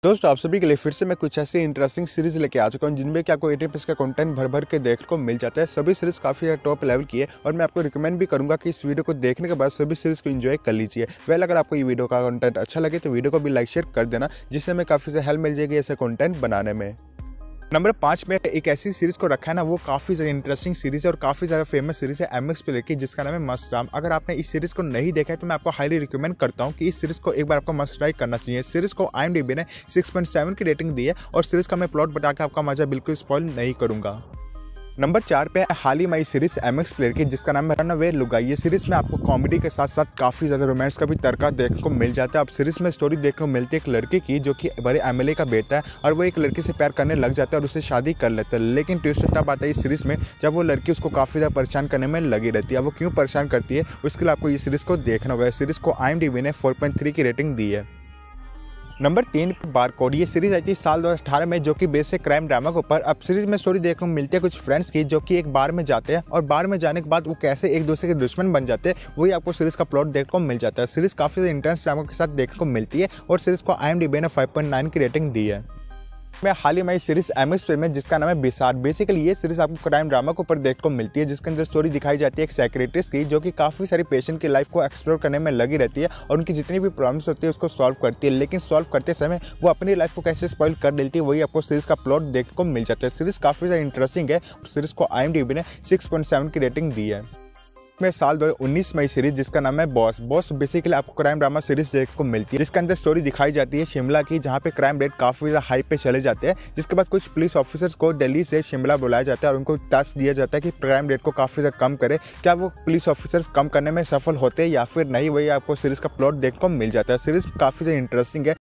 दोस्तों आप सभी के लिए फिर से मैं कुछ ऐसी इंटरेस्टिंग सीरीज लेके आ चुका हूँ जिनमें कि आपको 18+ का कंटेंट भर भर के देखने को मिल जाता है। सभी सीरीज काफ़ी टॉप लेवल की है और मैं आपको रिकमेंड भी करूंगा कि इस वीडियो को देखने के बाद सभी सीरीज को एंजॉय कर लीजिए। अगर आपको ये वीडियो का कंटेंट अच्छा लगे तो वीडियो को भी लाइक शेयर कर देना, जिससे हमें काफ़ी ज़्यादा हेल्प मिल जाएगी ऐसे कंटेंट बनाने में। नंबर 5 में एक ऐसी सीरीज को रखा है ना, वो काफ़ी ज़्यादा इंटरेस्टिंग सीरीज है और काफ़ी ज़्यादा फेमस सीरीज है MX प्लेयर की, जिसका नाम है मस्ट राम। अगर आपने इस सीरीज को नहीं देखा है तो मैं आपको हाईली रिकमेंड करता हूं कि इस सीरीज को एक बार आपको मस्ट ट्राई करना चाहिए। सीरीज को IMDb ने 6.7 की रेटिंग दी है और सीरीज का मैं प्लॉट बता के आपका मजा बिल्कुल स्पॉइल नहीं करूंगा। नंबर 4 पे हाल ही में सीरीज MX प्लेयर की, जिसका नाम है रनअवे लुगाई। ये सीरीज में आपको कॉमेडी के साथ साथ काफ़ी ज़्यादा रोमांस का भी तड़का देखने को मिल जाता है। अब सीरीज में स्टोरी देखने को मिलती है एक लड़की की जो कि बड़े MLA का बेटा है और वो एक लड़की से प्यार करने लग जाता है और उससे शादी कर लेता है। लेकिन ट्विस्ट तब आता है इस सीरीज में जब वो लड़की उसको काफ़ी ज़्यादा परेशान करने में लगी रहती है। अब वो क्यों परेशान करती है उसके लिए आपको ये सीरीज़ को देखना होगा। सीरीज़ को IMDb ने 4.3 की रेटिंग दी है। Number 3 barcode. ये सीरीज आई थी साल 2018 में, जो कि बेस है क्राइम ड्रामा के ऊपर। अब सीरीज में स्टोरी देखने को मिलती है कुछ फ्रेंड्स की जो कि एक बार में जाते हैं और बार में जाने के बाद वो कैसे एक दूसरे के दुश्मन बन जाते हैं, वही आपको सीरीज का प्लॉट देखने को मिल जाता है। सीरीज काफ़ी इंटेंस ड्रामा के साथ देखने को मिलती है और सीरीज को IMDb ने 5.9 की रेटिंग दी है। मैं हाल ही में सीरीज MX प्लेयर में, जिसका नाम है बिसार। बेसिकली ये सीरीज आपको क्राइम ड्रामा के ऊपर देखने को मिलती है, जिसके अंदर स्टोरी दिखाई जाती है एक साइकियाट्रिस्ट की जो कि काफ़ी सारी पेशेंट की लाइफ को एक्सप्लोर करने में लगी रहती है और उनकी जितनी भी प्रॉब्लम्स होती है उसको सॉल्व करती है। लेकिन सॉल्व करते समय वो अपनी लाइफ को कैसे स्पॉइल कर देती है, वही आपको सीरीज का प्लॉट देखने को मिल जाता है। सीरीज काफ़ी ज़्यादा इंटरेस्टिंग है और सीरीज को IMDb ने 6.7 की रेटिंग दी है। में साल 2019 में सीरीज, जिसका नाम है बॉस बेसिकली आपको क्राइम ड्रामा सीरीज देखने को मिलती है, जिसके अंदर स्टोरी दिखाई जाती है शिमला की, जहां पे क्राइम रेट काफ़ी ज़्यादा हाई पे चले जाते हैं। जिसके बाद कुछ पुलिस ऑफिसर्स को दिल्ली से शिमला बुलाया जाता है और उनको टास्क दिया जाता है कि क्राइम रेट को काफ़ी ज़्यादा कम करे। क्या वो पुलिस ऑफिसर्स कम करने में सफल होते हैं या फिर नहीं, वही आपको सीरीज़ का प्लॉट देखने को मिल जाता है। सीरीज़ काफ़ी ज़्यादा इंटरेस्टिंग है